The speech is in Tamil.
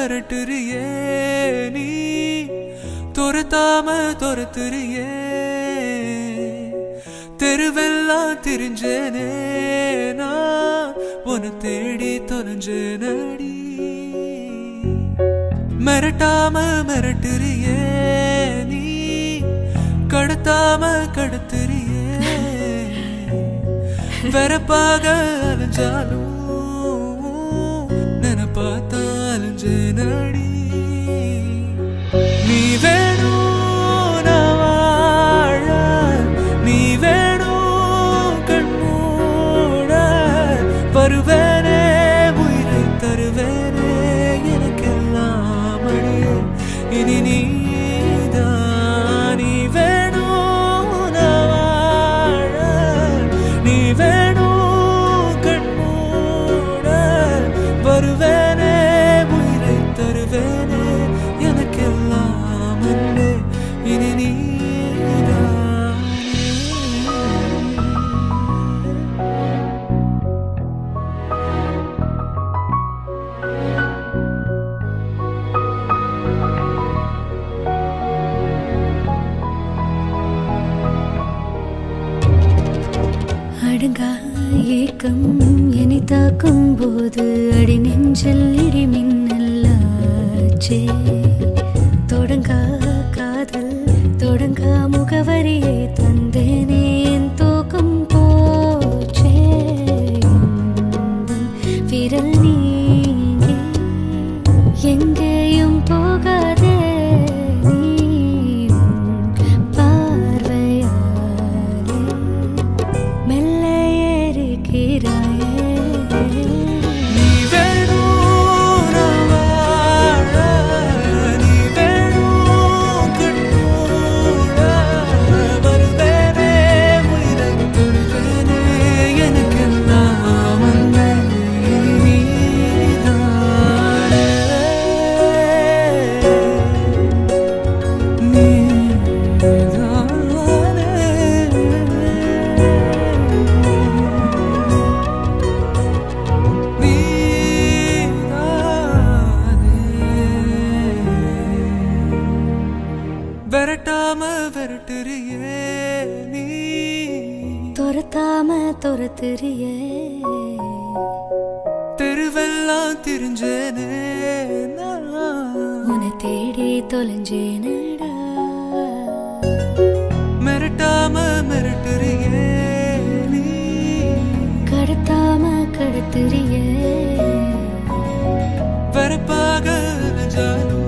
மிரட்டுறியே நீ துரத்தாம துரத்துறியே தெருவெல்லாம் திரிஞ்சேனே நான் உன்னை தேடி தொலைஞ்சேனடி மிரட்டாம மிரட்டுறியே நீ கடத்தாம கடத்துறியே வெறப்பாக அலைஞ்சாலும் நினைப்பாத்தா அலைஞ்சேனடி நீ வேணும் நான் வாழ நீ வேணும் கண்மூட வருவேனே உயிரை தருவேனே எனக்கெல்லாம் அடியே இனி நீதான் நீ வேணும் நான் வாழ நீ வேணும் கண்மூட வருவேனே உயிரை தருவேனே எனக்கெல்லாம் அன்பே இனி நீதான் அடங்கா ஏக்கம் என்னை தாக்கும் போது அடி நெஞ்சில் இடி மின்னல்லாச்சே தொடங்கா காதல் தொடங்கா முகவரியை தந்தேனே என் தூக்கம் போச்சே விரல் நீங்கி எங்கேயும் போகாதே விரட்டாம விரட்டுறியே நீ துரத்தாம துரத்துறியே தெருவெல்லாம் திரிஞ்சேனே நான் உன்னை தேடி தொலைஞ்சேனடா மிரட்டாம மிரட்டுறியே நீ கடத்தாம கடத்துறியே வரப்பாக அலைஞ்சாலும்